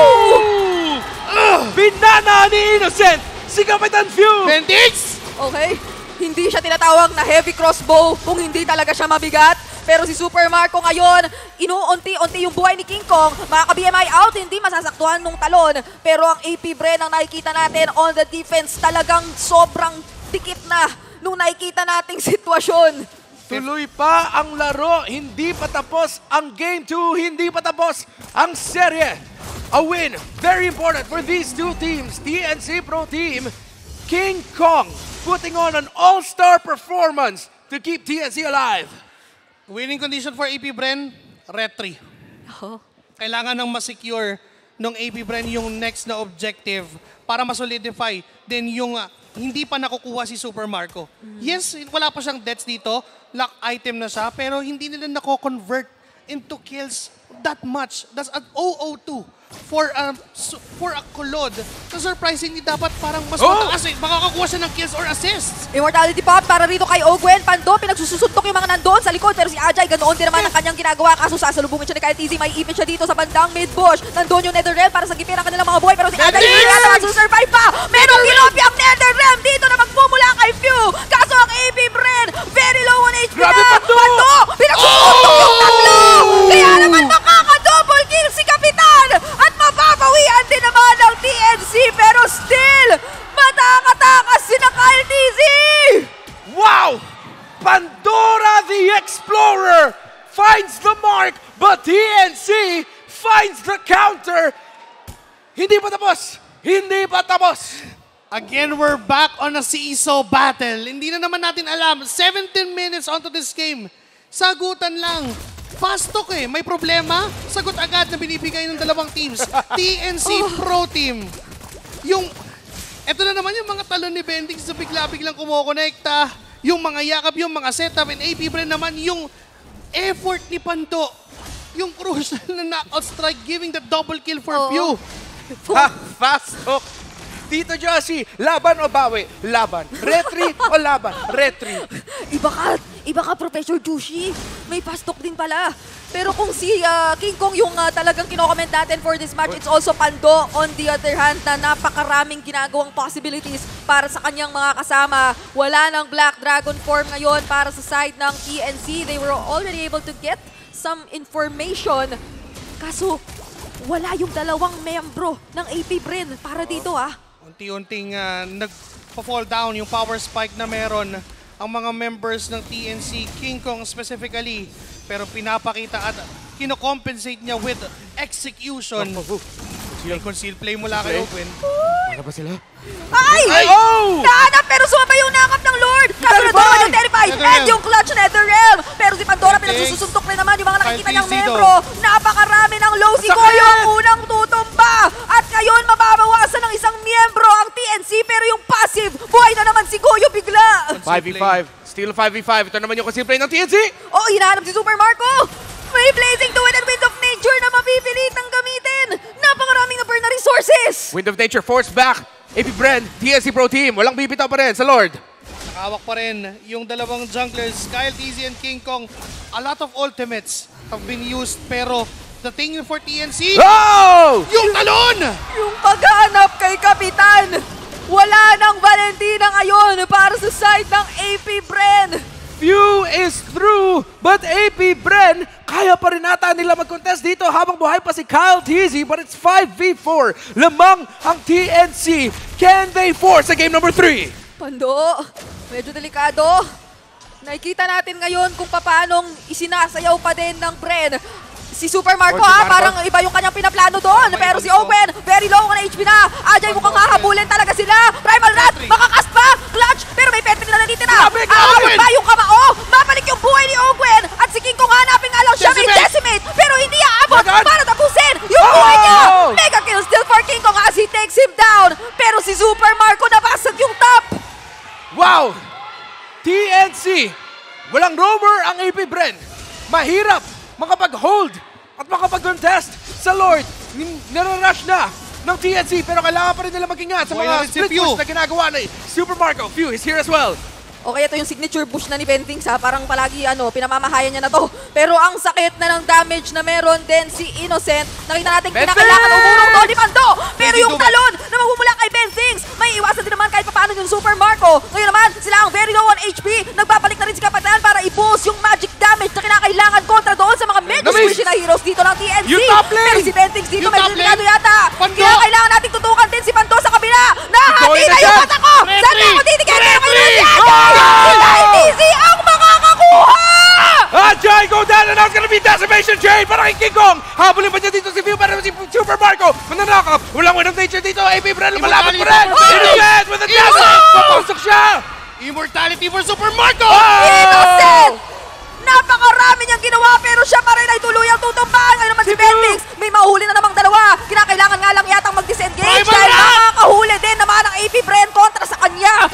Oh! Uh, binana ni Innocent si Kapitan Few! Bendix! Okay? Hindi siya tinatawag na heavy crossbow kung hindi talaga siya mabigat. Pero si Super Marco ngayon, inuunti-unti yung buhay ni King Kong. Makaka-B M I out, hindi masasaktuhan nung talon. Pero ang A P Bren ang nakikita natin on the defense, talagang sobrang dikit na nung nakikita nating sitwasyon. Tuloy pa ang laro, hindi pa tapos ang Game two, hindi pa tapos ang serye. A win, very important for these two teams. T N C Pro Team, King Kong putting on an all-star performance to keep T N C alive. Winning condition for A P Bren, retry. Oh. Kailangan nang ma-secure ng A P Bren yung next na objective para ma-solidify din yung uh, hindi pa nakukuha si Super Marco. Yes, wala pa siyang deaths dito, lock item na siya, pero hindi nila nako-convert into kills that much. That's at zero zero two for a, for a Kulod. So surprisingly, dapat parang mas Oh! mataas eh. Makakakuha siya ng kills or assists. Immortality Pop para rito kay Ogwen. Pando, pinagsusuntok yung mga nandoon sa likod. Pero si Ajay, ganoon din naman ang kanyang ginagawa. Kaso sasalubungin siya ni Kyle T Z. May ipit siya dito sa bandang mid-bush. Nandoon yung Netherrealm para sa gipin ang kanilang mga buhay. Pero si Ajay, hindi yata masusurvive pa. Merong Kilopi ang Netherrealm dito na magmumula kay Few. Kaso ang A P Bren, very low on H P Grabe, na. Pando! Pando, pinagsusuntok yung tatlo. Kaya naman makaka-double kill si Kapitan. At mapapawian din naman ng T N C. Pero still, mataka-takas si na Kyle T Z. Wow! Pandora the Explorer finds the mark, but T N C finds the counter. Hindi pa tapos! Hindi pa tapos! Again, we're back on a C I S O battle. Hindi na naman natin alam. seventeen minutes onto this game. Sagutan lang. Fast talk eh. May problema? Sagot agad na binibigay ng dalawang teams. T N C Pro Team. Yung, eto na naman yung mga talon ni Bendix na bigla-biglang kumokonekta. Yung mga yakap, yung mga setup, and A P Bren naman yung effort ni Panto. Yung crucial na knockout strike giving the double kill for Oo. Pew. Ha, fast hook. Tito Josie, laban o bawi? Laban. Retry o laban? Retry. Iba ka, iba ka, Professor Jushi. May fast talk din pala. Pero kung si ah, King Kong yung ah, talagang kino-comment natin for this match, it's also Pando on the other hand na napakaraming ginagawang possibilities para sa kanyang mga kasama. Wala ng Black Dragon form ngayon para sa side ng T N C. They were already able to get some information. Kaso, wala yung dalawang membro ng A P Bren para dito ah. Unti-unting uh, nag-fall down yung power spike na meron ang mga members ng T N C, King Kong specifically. Pero pinapakita at kino-compensate niya with execution. May conceal play mula kay Open. Para ba sila? Ay! Ay! Oh! Nahanap pero sumabay yung nakap ng Lord! Kasunod Terrify! naman yung Terrify! Netherrealm. And yung Clutch Netherrealm! Pero si Pandora Okay. pinagsusuntok rin naman yung mga nakikita Kyle niyang T Z membro. Napakarami ng low si Sakit! Goyo ang unang tutumba! At ngayon mababawasan ng isang miyembro ang T N C pero yung passive, buhay na naman si Goyo bigla! five v five. Still five v five. Ito naman yung conceal play ng T N C. Oh, hinahanap si Super Marco! May Blazing Duet and Wind of Nature na mapipilitang gamitin! Napakaraming na burn na resources! Wind of Nature forced back. A P Bren, T N C Pro Team. Walang bibitaw pa rin sa Lord. Nakawak pa rin yung dalawang junglers, Kyle T Z and King Kong. A lot of ultimates have been used pero the thing for T N C, Oh! yung talon! Yung paghanap kay Kapitan, wala ng Valentina ngayon para sa side ng A P Bren. Few is through, but A P Bren, kaya pa rin nata nila mag-contest dito habang buhay pa si Kyle T Z, but it's five v four. Lamang ang T N C. Can they force a game number three? Pando, medyo delikado. Nakikita natin ngayon kung paanong isinasayaw pa din ng Bren. Si Super Marco Or si ha, Marco. parang iba yung kanyang pinaplano doon. Pero si Owen, very low on H P na. Ajay mukhang hahabulin talaga sila. Primal Rat, makakast pa. Clutch, pero may petri na nandito na. Grabe, Aawit Owen! pa yung kamao. Mabalik yung buhay ni Owen. At si King Kong hanapin nga lang siya. May Decimate! decimate, pero hindi aabot Agad! para tapusin yung Oh! buhay niya. Mega kill still for King Kong as he takes him down. Pero si Super Marco nabasag yung top. Wow! T N C, walang roamer ang A P Bren. Mahirap makapag-hold at makapag-contest sa Lord. Nin- Nararush na ng T N C pero kailangan pa rin nila mag-ingat sa Buhay mga na rin si split Few. push na ginagawa ni Super Marco. Few is here as well. Okay, ito yung signature push na ni Bentings ha. Parang palagi ano, pinamamahayan niya na to. Pero ang sakit na ng damage na meron din si Innocent. Nakita natin Bentings! kinakailangan umurong to ni Pando. Pero Pwede yung dumat. talon na magmumula kay Bentings, may iwasan din naman kahit paano yung Super Marco. Ngayon naman, sila ang very low on H P. Nagbabalik na rin si Kapitan para i-boost yung magic damage na kinakailangan kontra doon sa mga medyo Namis! squishy na heroes dito ng T N C. Yung top lane! Pero si Bentings dito, Yung medyo top lane! delikado yata. Pando! Kinakailangan natin tutukan din si Pando sa kabila. Nahati Joy na na yung dyan! mata ko! Saan Retry! na ako titigil? Pero kayo Retry! si Oh! Ajay! Si T Z ang makakakuha! Ajay go down and now it's gonna be Decimation Chain para kay King Kong. Habulin pa niya dito si Few para si Super Marco. Mananakap. Walang Wind of Nature dito. A P Bren lumalaban pa rin. Innocent with a Decimate. Papasok siya. Immortality for Super Marco! Innocent! Napakarami niyang ginawa pero siya pa rin ay tuluyang tutumbahan. Ngayon naman si Si Bentix, may mahuli na namang dalawa. Kinakailangan nga lang yatang mag-disengage Primal dahil Rat! makakahuli din naman ang A P Bren kontra sa kanya.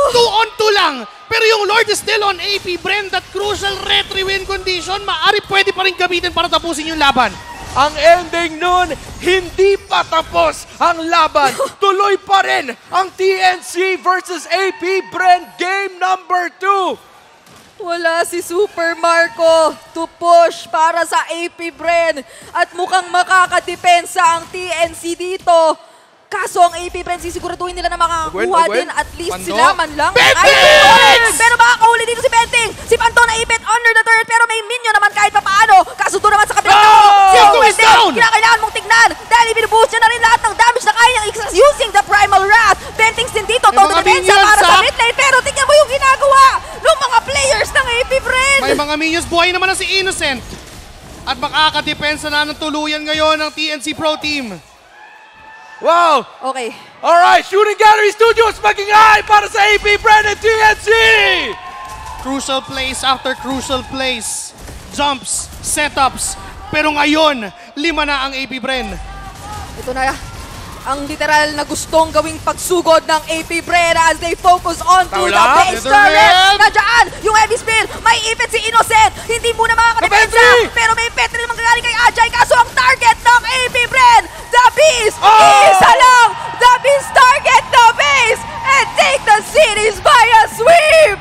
two on two lang. Pero yung Lord is still on A P Bren. That crucial retry win condition, maari pwede pa rin gamitin para tapusin yung laban. Ang ending nun, hindi pa tapos ang laban. Tuloy pa rin ang T N C versus A P Bren game number two. Wala si Super Marco to push para sa A P Bren at mukhang makakadepensa ang T N C dito. Kaso ang A P Bren sisiguraduhin nila na makakakuha Agwen, Agwen. din at least Pando. sila man lang. Benting! Ay, pero makakahuli dito si Benting. Si Panto naipit under the turret pero may minion naman kahit papaano. Kaso doon naman sa kabilang No! tao. Si Singo is Benting, down! kinakailangan mong tignan dahil ibinubuhos niya na rin lahat ng damage na kaya niyang i- using the Primal Wrath. Benting din dito, May todo mga depensa minions, para sa ha? mid lane. Pero tignan mo yung ginagawa ng mga players ng A P Bren. May mga minions, buhay naman na si Innocent. At makakadepensa na ng tuluyan ngayon ng T N C Pro Team. Wow! Okay. Alright, Shooting Gallery Studios maging high para sa A P Bren and T N C! Crucial plays after crucial plays. Jumps, setups. Pero ngayon, lima na ang A P Bren. Ito na ang literal na gustong gawing pagsugod ng A P Bren as they focus on to the Tawla. base Nether turret. Rim. Nadyan yung heavy spin. May ipit si Innocent. Hindi muna makakadepensa. Petri! Pero may Petri naman gagaling kay Ajay. Kaso ang target ng A P Bren, the Beast, Oh! isa lang. The Beast target the base and take the series by a sweep.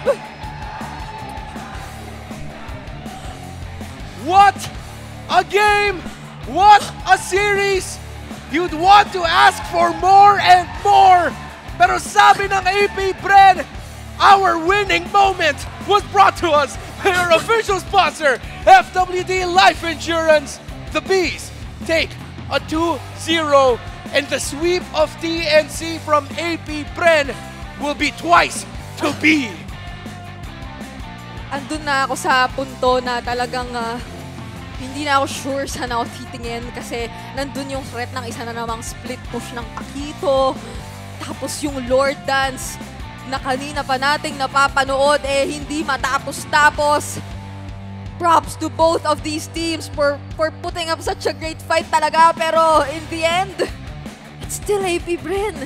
What a game! What a series! You'd want to ask for more and more! Pero sabi ng A P Bren, our winning moment was brought to us by our official sponsor, F W D Life Insurance. The Bees take a two zero and the sweep of T N C from A P Bren will be twice to be. Andun na ako sa punto na talagang ah, hindi na ako sure saan ako titingin kasi nandun yung threat ng isa na namang split push ng Pakito. Tapos yung Lord Dance na kanina pa nating napapanood eh hindi matapos-tapos. Props to both of these teams for, for putting up such a great fight talaga pero in the end, it's still A P Bren.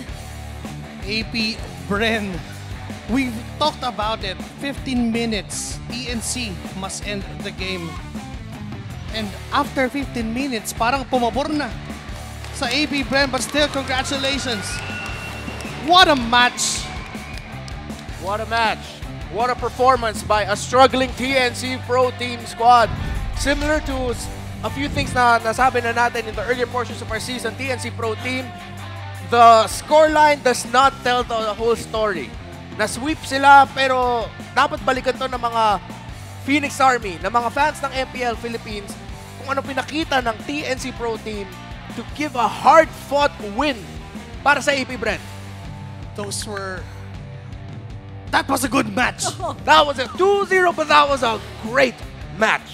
A P Bren. We've talked about it. fifteen minutes. T N C must end the game. And after fifteen minutes, parang pumabor na sa A P Bren. But still, congratulations. What a match. What a match. What a performance by a struggling T N C Pro Team squad. Similar to s- a few things na nasabi na natin in the earlier portions of our season, T N C Pro Team, the scoreline does not tell the whole story. Na-sweep sila pero dapat balikan to ng mga Phoenix Army, ng mga fans ng M P L Philippines, kung ano pinakita ng T N C Pro Team to give a hard-fought win para sa A P Bren. Those were... That was a good match. That was a two zero, but that was a great match.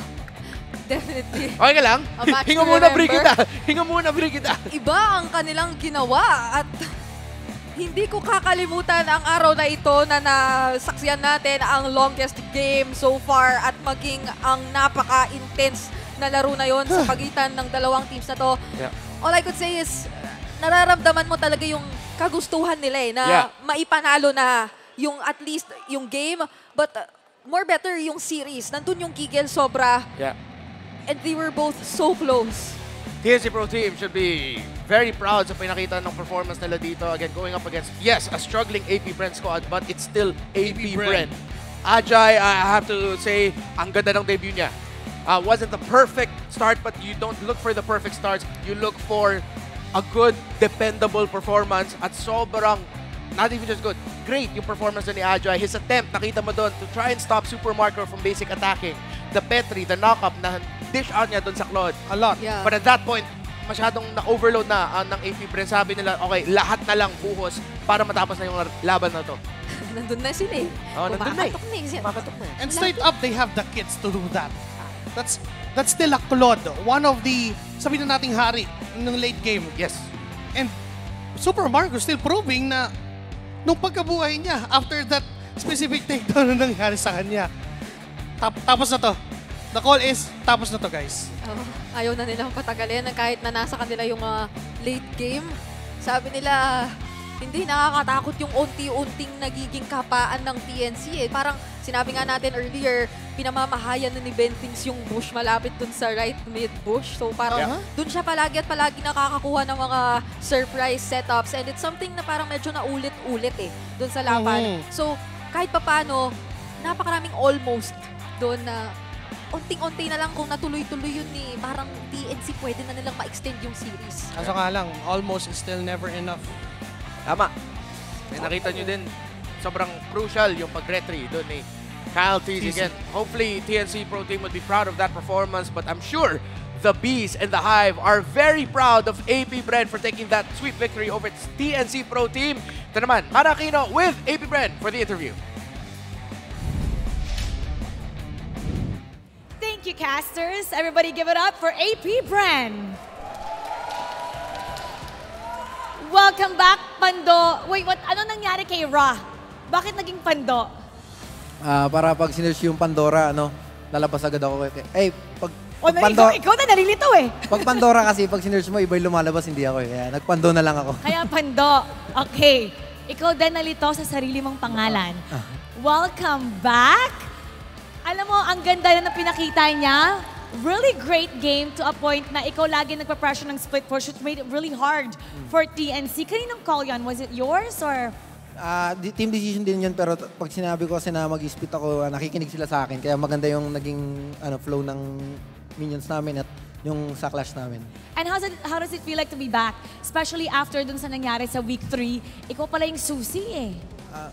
Definitely. Okay ka lang? A match Hinga to muna, remember. Brigida. Hinga muna, Brigida. Iba ang kanilang ginawa at hindi ko kakalimutan ang araw na ito na nasaksiyan natin ang longest game so far at maging ang napaka-intense na laro na yon sa pagitan ng dalawang teams na to. Yeah. All I could say is nararamdaman mo talaga yung kagustuhan nila eh na Yeah. maipanalo na yung at least yung game but uh, more better yung series. Nandun yung Kigel sobra Yeah. and they were both so close. T N C Pro Team should be very proud sa pinakita ng performance nila dito. Again, going up against, yes, a struggling A P Bren squad, but it's still A P Bren. Ajay, I have to say, ang ganda ng debut niya. Uh, wasn't the perfect start, but you don't look for the perfect starts. You look for a good, dependable performance at sobrang, not even just good, great yung performance ni Ajay. His attempt, nakita mo doon, to try and stop Super Marco from basic attacking. The Petri, the knock-up na dish out niya doon sa Claude. A lot. Yeah. But at that point, masyadong na-overload na uh, ng A P Bren. Sabi nila, okay, lahat na lang buhos para matapos na yung laban na to. Nandun na sila eh. Oh, nandun na eh. Kumakatok na eh. Makatok na eh. And straight up, they have the kits to do that. That's that's still a Claude. One of the, sabihin na nating hari ng late game. Yes. And Super Marco still proving na nung pagkabuhay niya after that specific takedown na nangyari sa kanya. Tap, tapos na to. The call is, tapos na to guys. Oh, ayaw na nilang patagalin kahit na nasa kanila yung uh, late game. Sabi nila, Hindi, nakakatakot yung unti-unting nagiging kapaan ng T N C eh. Parang sinabi nga natin earlier, pinamamahayan na ni Bentings yung bush malapit dun sa right mid bush. So parang Yeah. dun siya palagi at palagi nakakakuha ng mga surprise setups. And it's something na parang medyo naulit-ulit eh, dun sa laban. Mhm. So kahit papano, napakaraming almost dun na unting-unti na lang kung natuloy-tuloy yun ni parang T N C pwede na nilang ma-extend yung series. Kaso nga lang, almost is still never enough. Tama. May nakita nyo din, sobrang crucial yung pag-retry doon ni Kyle T Z again. Hopefully, T N C Pro Team would be proud of that performance, but I'm sure the Bees and the Hive are very proud of A P Bren for taking that sweet victory over its T N C Pro Team. Ito naman, Hana Aquino with A P Bren for the interview. Thank you, casters. Everybody give it up for A P Bren. Welcome back, Pando. Wait, what? Ano nangyari kay Ra? Bakit naging Pando? Ah, para pag sinerge yung Pandora, ano, lalabas agad ako. Eh, pag, O, pag, na, Pando, ikaw, ikaw na nalilito eh. pag Pandora kasi, pag sinerge mo, iba yung lumalabas, hindi ako. eh. Kaya nagpando na lang ako. Kaya Pando. Okay. Ikaw din nalito sa sarili mong pangalan. Welcome back. Alam mo, ang ganda na pinakita niya. Really great game to a point na ikaw lagi nagpa-pressure ng split push, which made it really hard for T N C. Kaninong call yan? Was it yours or? Ah, di- team decision din yun, pero t- pag sinabi ko kasi na mag-split ako, ah, nakikinig sila sa akin. Kaya maganda yung naging ano, flow ng minions namin at yung sa clash namin. And how's it, how does it feel like to be back? Especially after dun sa nangyari sa week three, ikaw pala yung susi eh. Ah,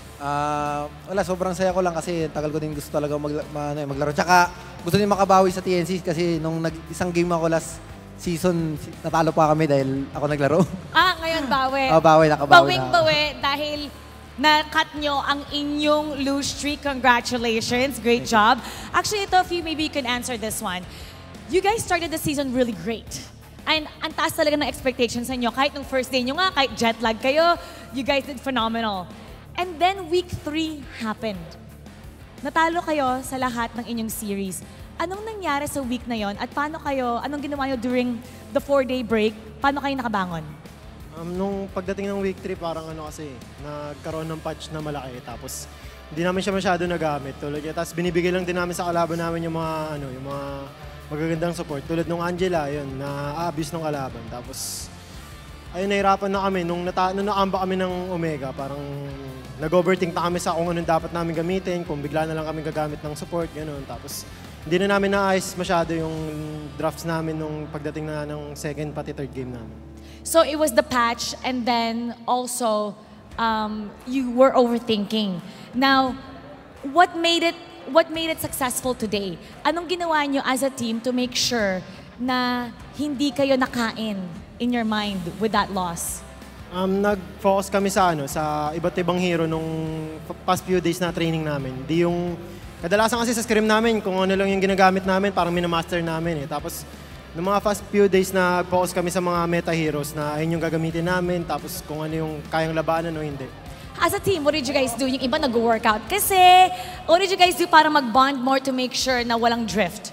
ah, wala, sobrang saya ko lang kasi tagal ko din gusto talaga magla- ma- ano, eh, maglaro. Tsaka gusto din makabawi sa T N C kasi nung nag- isang game ako last season, si- natalo pa kami dahil ako naglaro. Ah, ngayon bawi. Ah, bawi, nakabawi na ako. Bawing-bawi dahil na-cut nyo ang inyong lose streak. Congratulations. Great job. Actually, ito, if you, maybe you can answer this one. You guys started the season really great. And ang taas talaga ng expectations sa inyo. Kahit nung first day nyo nga, kahit jet lag kayo, you guys did phenomenal. And then week three happened. Natalo kayo sa lahat ng inyong series. Anong nangyari sa week na yon at paano kayo, anong ginawa nyo during the four-day break? Paano kayo nakabangon? Um, nung pagdating ng week three, parang ano kasi, nagkaroon ng patch na malaki. Tapos, hindi namin siya masyado nagamit. Tulad niya. Tapos, binibigay lang din namin sa kalaban namin yung mga, ano, yung mga magagandang support. Tulad nung Angela, yun, na-abuse ng kalaban. Tapos, ayun, nahirapan na kami. Nung, nata nung nakamba kami ng Omega, parang nag-overthink na kami sa kung anong dapat namin gamitin, kung bigla na lang kami gagamit ng support, gano'n. Tapos, hindi na namin naayos masyado yung drafts namin nung pagdating na ng second pati third game namin. So it was the patch and then also um, you were overthinking. Now, what made it what made it successful today? Anong ginawa nyo as a team to make sure na hindi kayo nakain in your mind with that loss? Um, nag-focus kami sa ano, sa iba't ibang hero nung past few days na training namin. Di yung kadalasan kasi sa scrim namin kung ano lang yung ginagamit namin, parang minamaster namin eh. Tapos nung mga past few days na focus kami sa mga meta heroes na ayun yung gagamitin namin, tapos kung ano yung kayang labanan o hindi. As a team, what did you guys do? Yung iba nag-workout kasi. What did you guys do para mag-bond more to make sure na walang drift?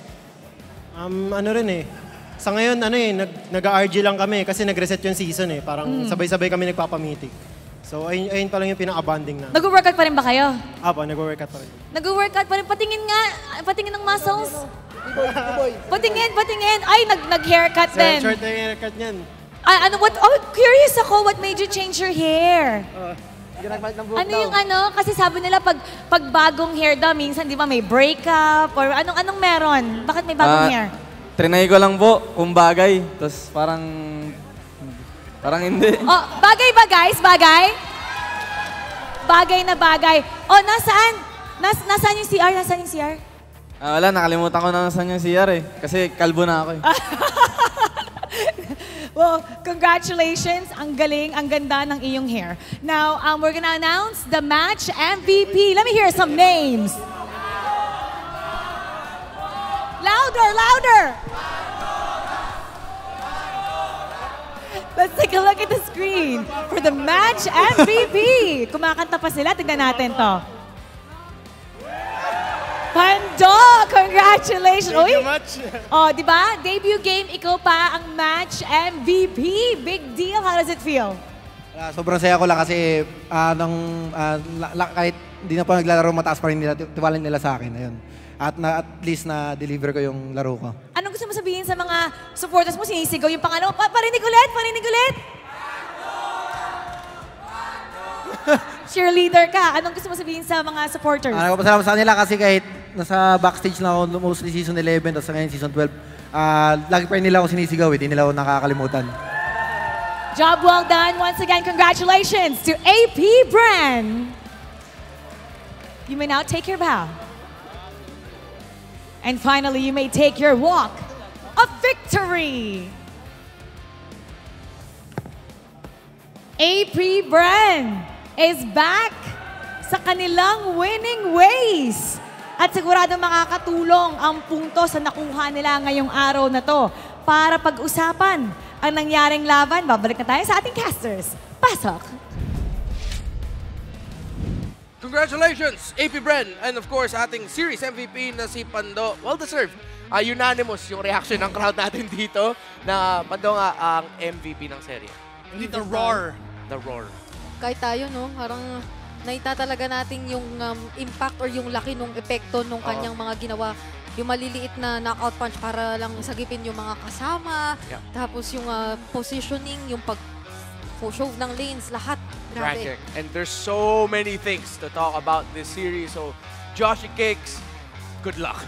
Um, ano rin eh. Sa ngayon, ano eh, nag, nag-R G lang kami kasi nag-reset yung season eh. Parang sabay-sabay kami nagpapamitik. So, ayun, ayun pa lang yung pinaka-bonding na. Nag-workout pa rin ba kayo? Apo, nag-workout pa rin. Nag-workout pa rin. Patingin nga. Patingin ng muscles. Patingin, patingin. Ay, nag- nag-haircut So, din. short na yung haircut niyan. Ah, ano, what, oh, curious ako, what made you change your hair? Ano yung ano? Kasi sabi nila pag, pag bagong hair daw, minsan di ba may breakup or anong anong meron? Bakit may bagong Ah, hair? Trinay ko lang po kung bagay. Tapos parang... Parang hindi. Oh, bagay ba guys? Bagay? Bagay na bagay. Oh, nasaan? Nas, nasaan yung C R? Nasaan yung C R? Ah, wala, nakalimutan ko na saan yung C R eh. Kasi kalbo na ako eh. Well, congratulations. Ang galing, ang ganda ng iyong hair. Now, um, we're gonna announce the match M V P. Let me hear some names. Louder, louder! Let's take a look at the screen for the match M V P. Kumakanta pa sila. Tignan natin to. Pando! Congratulations! Thank you Uy! much. Oh, di ba? Debut game, ikaw pa ang match M V P. Big deal. How does it feel? Ah, sobrang saya ko lang kasi ah, nang, ah, la- la- kahit hindi na pa naglalaro, mataas pa rin nila, tiwala nila sa akin. Ayun. At na, at least na-deliver ko yung laro ko. Anong gusto mo sabihin sa mga supporters mo? Sinisigaw yung pangalawa. Pa parinig ulit! Parinig ulit! Cheerleader ka. Anong gusto mo sabihin sa mga supporters? Ah, nagpapasalamat sa kanila kasi kahit nasa backstage na ako mostly season eleven, tapos ngayon season twelve, ah, lagi pa rin nila ako sinisigaw, hindi nila ako nakakalimutan. Job well done. Once again, congratulations to A P Bren. You may now take your bow. And finally, you may take your walk of victory. A P Bren is back sa kanilang winning ways. At sigurado makakatulong ang punto sa nakuha nila ngayong araw na to para pag-usapan ang nangyaring laban. Babalik na tayo sa ating casters. Pasok! Congratulations, A P Bren. And of course, ating series M V P na si Pando. Well-deserved. Uh, unanimous yung reaction ng crowd natin dito na Pando nga ang M V P ng serye. Hindi the roar. The roar. Kahit tayo, no, parang naita talaga natin yung um, impact or yung laki ng epekto nung Oo. kanyang mga ginawa. Yung maliliit na knockout punch para lang sagipin yung mga kasama. Yeah. Tapos yung uh, positioning, yung pag show ng lanes, lahat. Grabe. Tragic. And there's so many things to talk about this series. So, Joshy Cakes, good luck.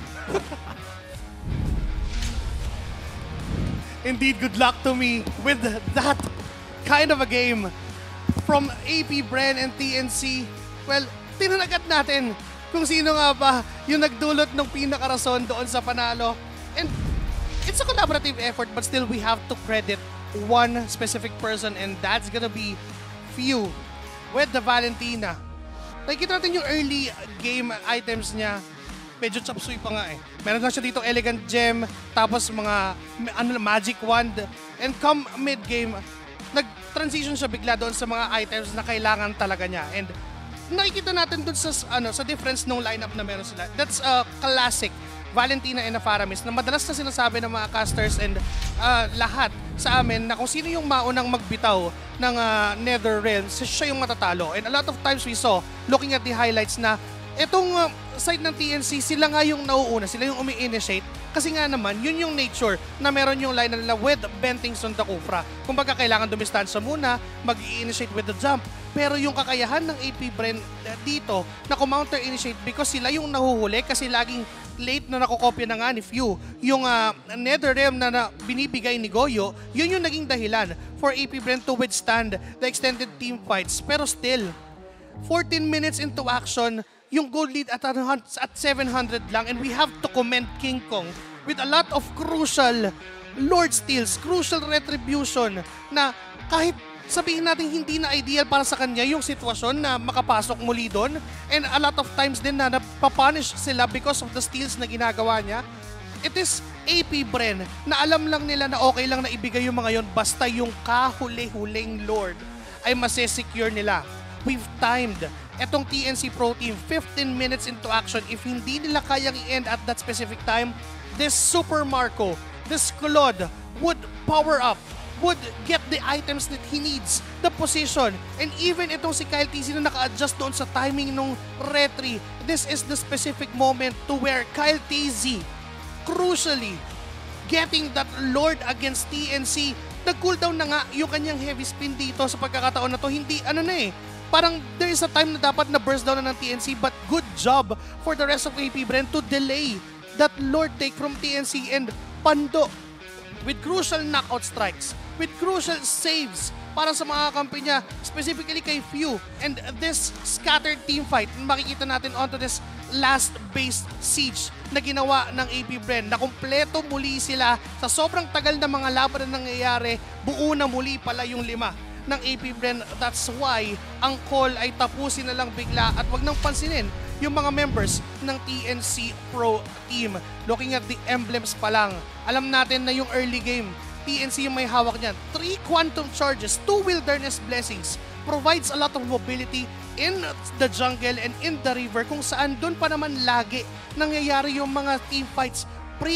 Indeed, good luck to me with that kind of a game from A P Bren and T N C. Well, tinanagat natin kung sino nga ba yung nagdulot ng pinakarason doon sa panalo. And it's a collaborative effort, but still we have to credit one specific person, and that's gonna be Few with the Valentina. Nakikita natin yung early game items niya. Medyo chapsuy pa nga eh. Meron lang siya dito elegant gem, tapos mga ano, magic wand. And come mid-game, nag-transition siya bigla doon sa mga items na kailangan talaga niya. And nakikita natin doon sa ano sa difference ng lineup na meron sila. That's a classic Valentina and Faramis na madalas na sinasabi ng mga casters and uh, lahat sa amin na kung sino yung maunang magbitaw ng uh, Nether Realms, siya yung matatalo. And a lot of times we saw, looking at the highlights, na itong uh, side ng T N C, sila nga yung nauuna, sila yung umi-initiate. Kasi nga naman, yun yung nature na meron yung line nila with Bentingson the Kufra. Kung baga kailangan dumistansya muna, mag-i-initiate with the jump. Pero yung kakayahan ng A P Bren dito na kumounter-initiate because sila yung nahuhuli kasi laging late na nakokopya na nga ni Few. Yung uh, Nether Realm na, na binibigay ni Goyo, yun yung naging dahilan for A P Bren to withstand the extended team fights. Pero still, fourteen minutes into action, yung gold lead at, at seven hundred lang, and we have to commend King Kong with a lot of crucial Lord Steals, crucial retribution na kahit sabihin natin hindi na ideal para sa kanya yung sitwasyon na makapasok muli doon, and a lot of times din na napapunish sila because of the steals na ginagawa niya. It is A P Bren na alam lang nila na okay lang na ibigay yung mga yon basta yung kahuli-huling Lord ay masesecure nila. We've timed etong T N C Pro Team fifteen minutes into action. If hindi nila kayang i-end at that specific time, this Super Marco, this Claude would power up, would get the items that he needs, the position, and even itong si Kyle T Z na naka-adjust doon sa timing nung retry. This is the specific moment to where Kyle T Z, crucially, getting that Lord against T N C, nag-cooldown na nga yung kanyang heavy spin dito sa pagkakataon na to. Hindi, ano na eh, parang there is a time na dapat na burst down na ng T N C, but good job for the rest of A P Bren to delay that Lord take from T N C, and Pando with crucial knockout strikes, with crucial saves para sa mga kampi niya, specifically kay Few. And this scattered team fight, makikita natin onto this last base siege na ginawa ng A P Bren, na kumpleto muli sila sa sobrang tagal na mga laban na nangyayari, buo na muli pala yung lima ng A P Bren. That's why ang call ay tapusin na lang bigla at wag nang pansinin yung mga members ng T N C Pro Team. Looking at the emblems pa lang, alam natin na yung early game, T N C yung may hawak niyan. Three Quantum Charges, two Wilderness Blessings, provides a lot of mobility in the jungle and in the river, kung saan doon pa naman lagi nangyayari yung mga team fights pre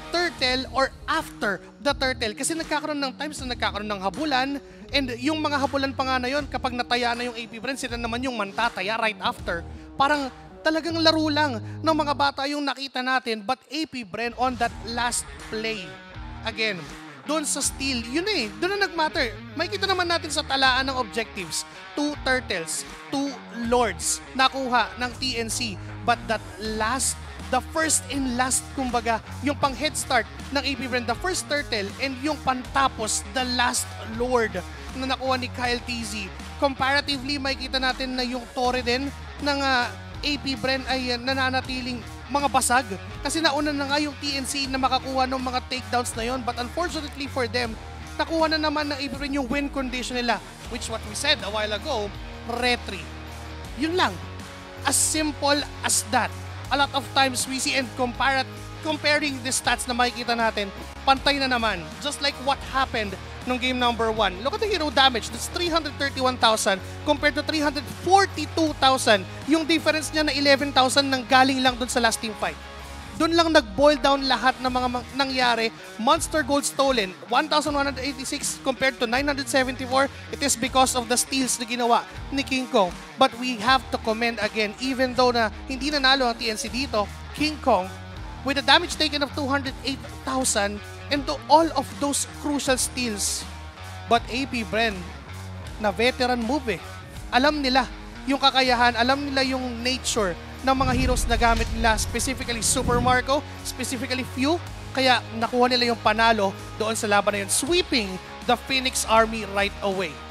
turtle or after the turtle. Kasi nagkakaroon ng times na nagkakaroon ng habulan, and yung mga habulan pa nga na yun, kapag nataya na yung A P Bren, sila naman yung mantataya right after. Parang talagang laro lang ng mga bata yung nakita natin, but A P Bren on that last play, again, doon sa steal, yun eh, doon na nagmatter. May kita naman natin sa talaan ng objectives. Two turtles, two lords, nakuha ng T N C. But that last, the first and last, kumbaga, yung pang head start ng A P Bren, the first turtle, and yung pantapos, the last lord na nakuha ni Kyle T Z. Comparatively, may kita natin na yung tore din ng uh, A P Bren ay uh, nananatiling mga basag. Kasi nauna na nga yung T N C na makakuha ng mga takedowns na yon. But unfortunately for them, nakuha na naman ng A P Bren yung win condition nila. Which what we said a while ago, retry. Yun lang. As simple as that. A lot of times we see and compare, comparing the stats na makikita natin, pantay na naman. Just like what happened nung game number one. Look at the hero damage. That's three hundred thirty-one thousand compared to three hundred forty-two thousand. Yung difference niya na eleven thousand nang galing lang dun sa last team fight. Doon lang nag-boil down lahat ng mga nangyari. Monster gold stolen, one thousand one hundred eighty-six compared to nine hundred seventy-four. It is because of the steals na ginawa ni King Kong. But we have to commend again, even though na hindi nanalo ang T N C dito, King Kong, with a damage taken of two hundred eight thousand, and to all of those crucial steals. But A P Bren, na veteran move eh. Alam nila yung kakayahan, alam nila yung nature ng mga heroes na gamit nila, specifically Super Marco, specifically Few, kaya nakuha nila yung panalo doon sa laban na yun, sweeping the Phoenix Army right away.